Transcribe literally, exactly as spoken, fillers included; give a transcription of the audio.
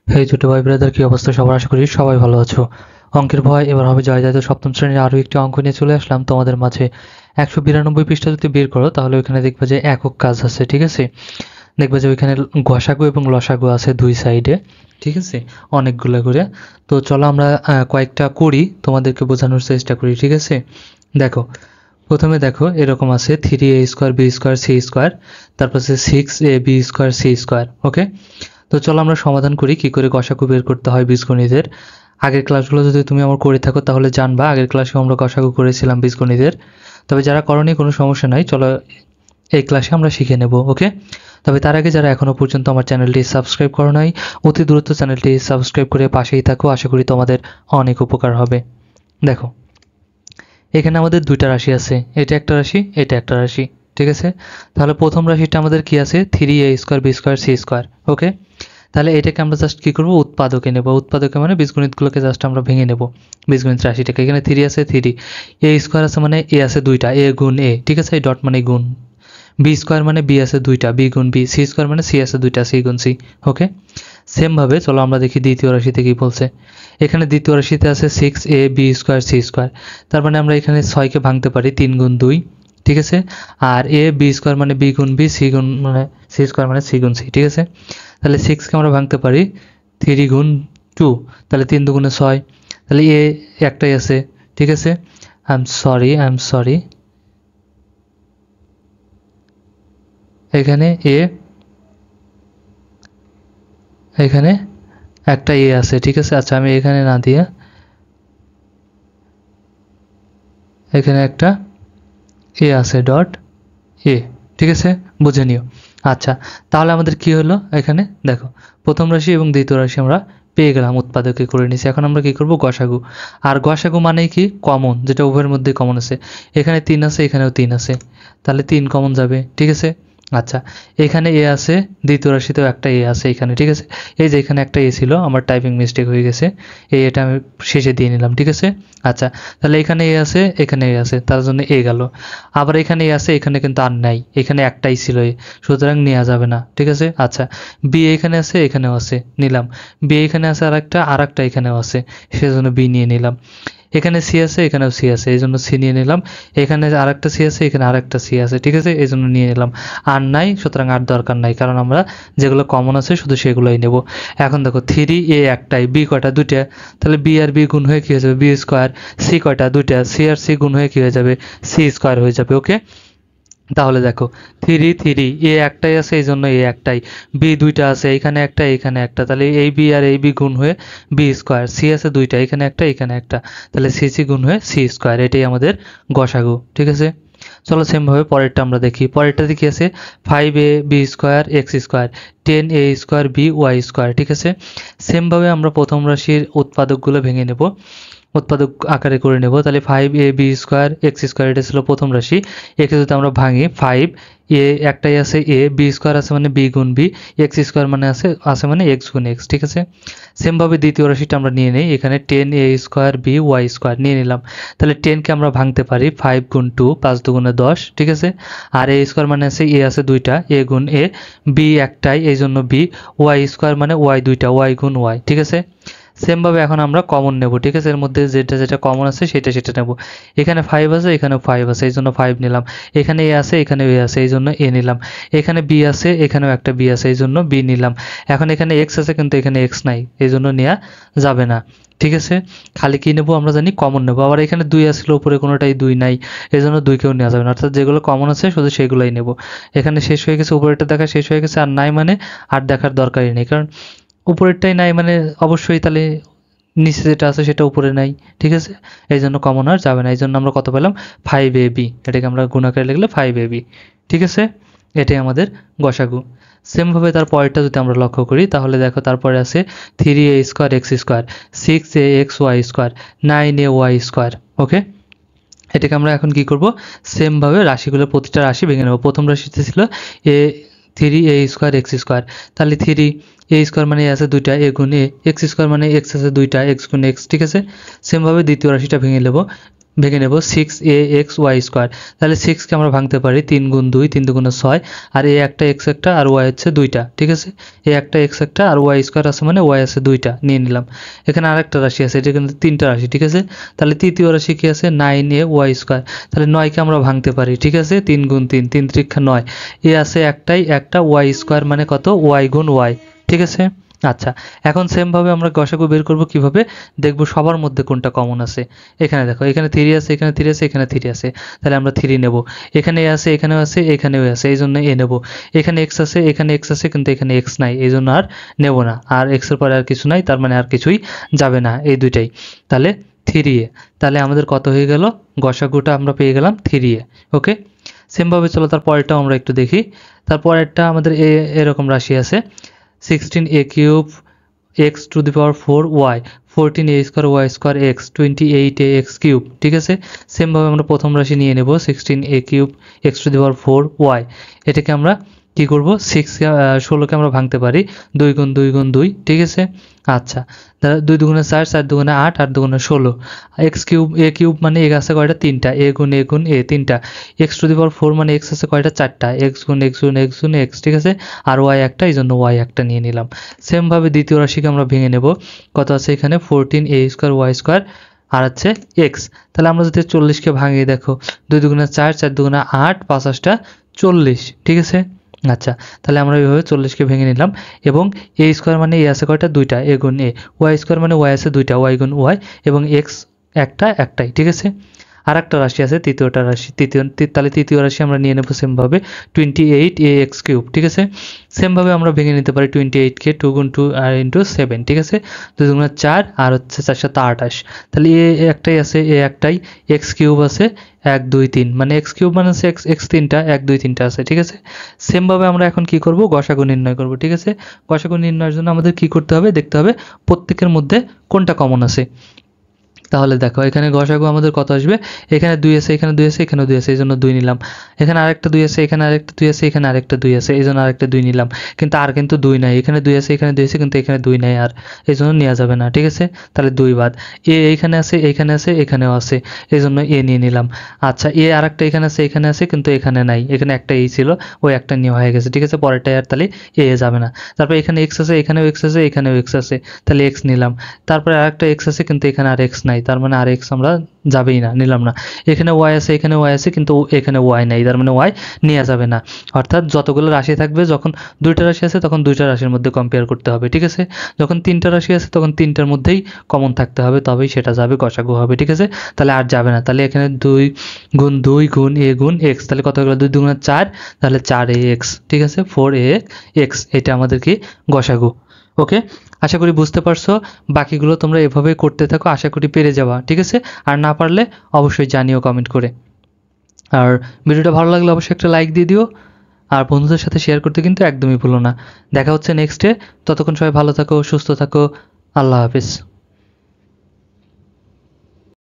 হেই ছোট ভাই ব্রাদার, কি অবস্থা সবার? আশা করি সবাই ভালো আছো। অঙ্কের ভয় এবার হবে জয় জয়। সপ্তম শ্রেণীর আরো একটি অঙ্ক নিয়ে চলে আসলাম তোমাদের মাঝে। একশো বিরানব্বই পৃষ্ঠা যদি বের করো তাহলে ওইখানে দেখবে যে একক কাজ আছে, ঠিক আছে। দেখবে যে ওইখানে গসাগু এবং লসাগু আছে দুই সাইডে, ঠিক আছে, অনেকগুলো করে। তো চলো আমরা আহ, কয়েকটা করি, তোমাদেরকে বোঝানোর চেষ্টা করি, ঠিক আছে। দেখো, প্রথমে দেখো এরকম আছে three A square B square C square, তারপর আছে six A B square C square. Okay, তো চলো আমরা সমাধান করি কি করে গসাগু বের করতে হয় বীজগণিতের। আগের ক্লাসগুলো যদি তুমি আমার করে থাকো তাহলে জানবা, আগের ক্লাসে আমরা গসাগু করেছিলাম বীজগণিতের। তবে যারা করনি কোনো সমস্যা নাই, চলো এই ক্লাসে আমরা শিখে নেব। ওকে, তবে তার আগে যারা এখনো পর্যন্ত আমার চ্যানেলটি সাবস্ক্রাইব করো নাই, অতি দ্রুত চ্যানেলটি সাবস্ক্রাইব করে পাশেই থাকো, আশা করি তোমাদের অনেক উপকার হবে। দেখো, এখানে আমাদের দুইটা রাশি আছে, এটা একটা রাশি, এটা একটা রাশি, ঠিক আছে। তাহলে প্রথম রাশিটা আমাদের কি আছে, three A square B square C square. Okay, তাহলে এটাকে আমরা জাস্ট কী করবো, উৎপাদকে নেব। উৎপাদকে মানে বীজগণিতগুলোকে জাস্ট আমরা ভেঙে নেব। বীজগণিত রাশিটাকে, এখানে থ্রি আছে থ্রি, এ স্কোয়ার আছে মানে এ আছে দুইটা, এ গুণ এ, ঠিক আছে, এই ডট মানে গুণ। বি স্কোয়ার মানে বি আছে দুইটা, বি গুণ বি। সি স্কোয়ার মানে সি আছে দুইটা, সি গুণ সি। ওকে, সেমভাবে চলো আমরা দেখি দ্বিতীয় রাশিতে কী বলছে। এখানে দ্বিতীয় রাশিতে আছে six A B square C square. তার মানে আমরা এখানে ছয়কে ভাঙতে পারি তিন গুণ দুই, ঠিক আছে। আর এ বি স্কোয়ার মানে বি গুণ বি, সি গুণ মানে সি স্কোয়ার মানে সি গুণ সি, ঠিক আছে। তাহলে সিক্সকে আমরা ভাঙতে পারি থ্রি গুণ টু, তাহলে তিন দুগুণে ছয়। তাহলে এ একটাই আছে, ঠিক আছে। I am sorry I am sorry এখানে এ, এখানে একটা এ আছে, ঠিক আছে। আচ্ছা, আমি এখানে না দিয়ে এখানে একটা এ আছে, ডট এ, ঠিক আছে, বুঝে নিও। আচ্ছা, তাহলে আমাদের কি হলো, এখানে দেখো প্রথম রাশি এবং দ্বিতীয় রাশি আমরা পেয়ে গেলাম, উৎপাদকে করে নিয়েছি। এখন আমরা কি করব, গসাগু। আর গসাগু মানেই কি, কমন, যেটা উভয়ের মধ্যে কমন আছে। এখানে তিন আছে, এখানেও তিন আছে, তাহলে তিন কমন যাবে, ঠিক আছে। আচ্ছা, এখানে এ আছে, দ্বিতীয় রাশিতেও একটা এ আছে এখানে, ঠিক আছে। এই যে এখানে একটা এ ছিল, আমার টাইপিং মিস্টেক হয়ে গেছে, এই এটা আমি শেষে দিয়ে নিলাম, ঠিক আছে। আচ্ছা, তাহলে এখানে এ আছে, এখানে এ আছে, তার জন্য এ গেল। আবার এখানে এ আছে, এখানে কিন্তু আর নাই, এখানে একটাই ছিল এ, সুতরাং নেওয়া যাবে না, ঠিক আছে। আচ্ছা, বি এখানে আছে, এখানেও আছে, নিলাম। বি এখানে আছে আর একটা, আর একটা এখানেও আছে, সেজন্য বি নিয়ে নিলাম। এখানে সি আছে, এখানেও সি আছে, এই জন্য সি নিয়ে নিলাম। এখানে আর একটা সি আছে, এখানে আর একটা সি আছে, ঠিক আছে, এই জন্য নিয়ে নিলাম। আর নাই, সুতরাং আর দরকার নাই, কারণ আমরা যেগুলো কমন আছে শুধু সেগুলোই নেব। এখন দেখো থ্রি এ একটাই, বি কয়টা, দুইটা, তাহলে বি আর বি গুণ হয়ে কী হয়ে যাবে, বি স্কোয়ার। সি কয়টা, দুইটা, সি আর সি গুণ হয়ে কী হয়ে যাবে, সি স্কোয়ার হয়ে যাবে। ওকে, তাহলে দেখো থ্রি থ্রি, এ একটাই আছে এই জন্য এ একটাই, বি দুইটা আছে, এইখানে একটা এইখানে একটা, তাহলে এই বি আর এই বি গুণ হয়ে বি স্কোয়ার। সি আছে দুইটা, এখানে একটা এখানে একটা, তাহলে সি সি গুণ হয়ে সি স্কোয়ার। এটাই আমাদের গসাগু, ঠিক আছে। চলো সেমভাবে পরেরটা আমরা দেখি। পরেরটাতে কি আছে, five A B square X square, ten A square B Y square, ঠিক আছে। সেমভাবে আমরা প্রথম রাশির উৎপাদকগুলো ভেঙে নেব, উৎপাদক আকারে করে নেব। তাহলে five A B square X square, এটা ছিল প্রথম রাশি। একে যদি আমরা ভাঙি, ফাইভ এ একটাই আছে এ, বি স্কোয়ার আছে মানে বি গুণ বি, এক্স স্কোয়ার মানে আছে আছে মানে এক্স গুণ এক্স, ঠিক আছে। সেমভাবে দ্বিতীয় রাশিটা আমরা নিয়ে নিই, এখানে ten A square B Y square নিয়ে নিলাম। তাহলে টেনকে আমরা ভাঙতে পারি ফাইভ গুণ টু, পাঁচ দুগুণে দশ, ঠিক আছে। আর এ স্কোয়ার মানে আছে এ আছে দুইটা, এ গুণ এ, বি একটাই এই জন্য বি, ওয়াই স্কোয়ার মানে ওয়াই দুইটা, ওয়াই গুণ ওয়াই, ঠিক আছে। সেমভাবে এখন আমরা কমন নেব, ঠিক আছে, এর মধ্যে যেটা যেটা কমন আছে সেটা সেটা নেব। এখানে ফাইভ আছে, এখানেও ফাইভ আছে, এই জন্য ফাইভ নিলাম। এখানে এ আছে, এখানে এ আছে, এই জন্য এ নিলাম। এখানে বি আছে, এখানেও একটা বি আছে, এই জন্য বি নিলাম। এখন এখানে এক্স আছে কিন্তু এখানে এক্স নাই, এই জন্য নেওয়া যাবে না, ঠিক আছে। খালি কি নেব আমরা জানি, কমন নেব। আবার এখানে দুই আসলে উপরে কোনোটাই দুই নাই, এই জন্য দুইকেও নেওয়া যাবে না, অর্থাৎ যেগুলো কমন আছে শুধু সেগুলোই নেব। এখানে শেষ হয়ে গেছে, উপরেরটা দেখা শেষ হয়ে গেছে, আর নাই মানে আর দেখার দরকারই নেই, কারণ উপরেরটাই নাই মানে অবশ্যই তাহলে নিচে যেটা আছে সেটা উপরে নাই, ঠিক আছে। এই জন্য কমন আর যাবে না, এই জন্য আমরা কত পেলাম, ফাইভ এ বি, এটাকে আমরা গুণ আকারে লিখলে ফাইভ এ বি, ঠিক আছে। এটাই আমাদের গসাগু। সেমভাবে তার পরেরটা যদি আমরা লক্ষ্য করি তাহলে দেখো তারপরে আছে three A square X square, six A X Y square, nine A Y square. Okay, এটাকে আমরা এখন কি করব, সেমভাবে রাশিগুলো প্রতিটা রাশি ভেঙে নেব। প্রথম রাশিতে ছিল A three A square X square, তাহলে থ্রি এ স্কোয়ার মানে আছে দুইটা, এ গুণ এ, এক্স স্কোয়ার মানে এক্স আছে দুইটা, এক্স গুণ এক্স, ঠিক আছে। সেমভাবে দ্বিতীয় রাশিটা ভেঙে নেব, ভেঙে নেব six A X Y square. তাহলে সিক্সকে আমরা ভাঙতে পারি তিন গুণ দুই, তিন দুগুণে ছয়, আর এ একটা এক্স একটা আর ওয়াই হচ্ছে দুইটা, ঠিক আছে। এ একটা এক্স একটা আর ওয়াই স্কোয়ার আছে মানে ওয়াই আছে দুইটা, নিয়ে নিলাম। এখানে আরেকটা রাশি আছে, এটা কিন্তু তিনটা রাশি, ঠিক আছে। তাহলে তৃতীয় রাশি কি আছে, নাইন এ ওয়াই স্কোয়ার। তাহলে নয়কে আমরা ভাঙতে পারি, ঠিক আছে, তিন গুণ তিন, তিন ত্রিক্ষা নয়, এ আছে একটাই একটা, ওয়াই স্কোয়ার মানে কত, ওয়াই গুণ ওয়াই, ঠিক আছে। আচ্ছা, এখন সেমভাবে আমরা গসাগু বের করব কিভাবে, দেখব সবার মধ্যে কোনটা কমন আছে। এখানে দেখো, এখানে থ্রি আছে, এখানে থ্রি আছে, এখানে থ্রি আছে, তাহলে আমরা থ্রি নেব। এখানে এ আছে, এখানেও আছে, এখানেও আছে, এই জন্য এ নেব। এখানে এক্স আছে, এখানে এক্স আছে, কিন্তু এখানে এক্স নাই, এই জন্য আর নেব না। আর এক্সের পরে আর কিছু নাই, তার মানে আর কিছুই যাবে না, এই দুইটাই। তাহলে থ্রি এ, তাহলে আমাদের কত হয়ে গেল, গসাগুটা আমরা পেয়ে গেলাম থ্রি এ। ওকে, সেমভাবে চলো তার পরেরটাও আমরা একটু দেখি। তার পরেরটা আমাদের এ এরকম রাশি আছে, sixteen A cube X to the power four Y, fourteen A square Y square X, twenty eight A X cube, ঠিক আছে। সেমভাবে আমরা প্রথম রাশি নিয়ে নেব sixteen A cube X to the power four Y. এটাকে আমরা কী করবো, সিক্স ষোলোকে আমরা ভাঙতে পারি দুই গুণ দুই গুণ দুই, ঠিক আছে। আচ্ছা, দুই দুগুণে চার, চার দুগুণে আট, আট দুগুণে ষোলো, এক্স কিউব এ কিউব মানে এ আছে কয়টা, তিনটা, এ গুণ এ গুণ এ তিনটা, X to the power four মানে এক্স আছে কয়টা, চারটা, এক্স গুণ এক্স গুণ এক্স গুণ এক্স, ঠিক আছে। আর ওয়াই একটা, এই জন্য ওয়াই একটা নিয়ে নিলাম। সেমভাবে দ্বিতীয় রাশিকে আমরা ভেঙে নেব, কত আছে এখানে, fourteen A square Y square আর হচ্ছে এক্স। তাহলে আমরা যদি চল্লিশকে ভাঙিয়ে দেখো, দুই দুগুণে চার, চার দুগুণে আট, পাঁচ আটটা চল্লিশ, ঠিক আছে। আচ্ছা, তাহলে আমরা এইভাবে চল্লিশকে ভেঙে নিলাম, এবং এ স্কোয়ার মানে এ আছে কয়টা, দুইটা, এ গুণ এ, ওয়াই স্কোয়ার মানে ওয়াই আছে দুইটা, ওয়াই গুণ ওয়াই, এবং এক্স একটা একটাই, ঠিক আছে। আর একটা রাশি আছে তৃতীয়টা রাশি, তৃতীয়, তাহলে তৃতীয় রাশি আমরা নিয়ে নেবো সেমভাবে twenty eight A X cube, ঠিক আছে। সেমভাবে আমরা ভেঙে নিতে পারি টোয়েন্টি এইটকে টু গুণ টু আর ইন্টু সেভেন, ঠিক আছে। দুই দুগুণ চার আর হচ্ছে চার সাথে আঠাশ, তাহলে এ একটাই আছে, এ একটাই, এক্স কিউব আছে এক দুই তিন, মানে এক্স কিউব মানে হচ্ছে এক্স এক্স তিনটা, এক দুই তিনটা আছে, ঠিক আছে। সেমভাবে আমরা এখন কি করব, গসাগু নির্ণয় করব, ঠিক আছে। গসাগু নির্ণয়ের জন্য আমাদের কি করতে হবে, দেখতে হবে প্রত্যেকের মধ্যে কোনটা কমন আছে। তাহলে দেখো, এখানে গসাগু আমাদের কত আসবে, এখানে দুই আছে, এখানে দুই আছে, এখানে দুই আছে, এই জন্য দুই নিলাম। এখানে আরেকটা দুই আছে, এখানে আরেকটা দুই আছে, এখানে আরেকটা দুই আছে, এই জন্য আরেকটা দুই নিলাম। কিন্তু আর কিন্তু দুই নাই, এখানে দুই আছে, এখানে দুই আছে, কিন্তু এখানে দুই নাই, আর এই জন্য নেওয়া যাবে না, ঠিক আছে। তাহলে দুই বাদ। এ এইখানে আছে, এইখানে আছে, এখানেও আছে, এই জন্য এ নিয়ে নিলাম। আচ্ছা, এ আরেকটা এখানে আছে, এখানে আছে, কিন্তু এখানে নাই, এখানে একটা এই ছিল, ওই একটা নেওয়া হয়ে গেছে, ঠিক আছে। পরেরটা আর তাহলে এ যাবে না। তারপর এখানে এক্স আছে, এখানেও এক্স আছে, এখানেও এক্স আছে, তাহলে এক্স নিলাম। তারপরে আরেকটা এক্স আছে, কিন্তু এখানে আর এক্স নাই, তার মানে আর এক্স আমরা যাবেই না, নিলাম না। এখানে ওয়াই আছে, এখানে ওয়াই আছে, কিন্তু এখানে ওয়াই নাই, তার মানে ওয়াই নেওয়া যাবে না। অর্থাৎ যতগুলো রাশি থাকবে, যখন দুইটা রাশি আছে তখন দুইটা রাশির মধ্যে কম্পেয়ার করতে হবে, ঠিক আছে। যখন তিনটা রাশি আছে তখন তিনটার মধ্যেই কমন থাকতে হবে, তবেই সেটা যাবে, গসাগু হবে, ঠিক আছে। তাহলে আর যাবে না। তাহলে এখানে দুই গুণ দুই গুণ এ গুণ এক্স, তাহলে কত হলো, দুই দুগুণ চার, তাহলে চার এ এক্স, ঠিক আছে, ফোর এ এক্স, এটা আমাদের কি গসাগু। ওকে, আশা করি বুঝতে পারছো। বাকিগুলো তোমরা এভাবে করতে থাকো, আশা করি পেরে যাবা, ঠিক আছে। আর না পারলে অবশ্যই জানিও কমেন্ট করে। আর ভিডিওটা ভালো লাগলে অবশ্যই একটা লাইক দিয়ে দিও, আর বন্ধুদের সাথে শেয়ার করতে কিন্তু একদমই ভুলো না। দেখা হচ্ছে নেক্সটে, ততক্ষণ সবাই ভালো থাকো, সুস্থ থাকো, আল্লাহ হাফিজ।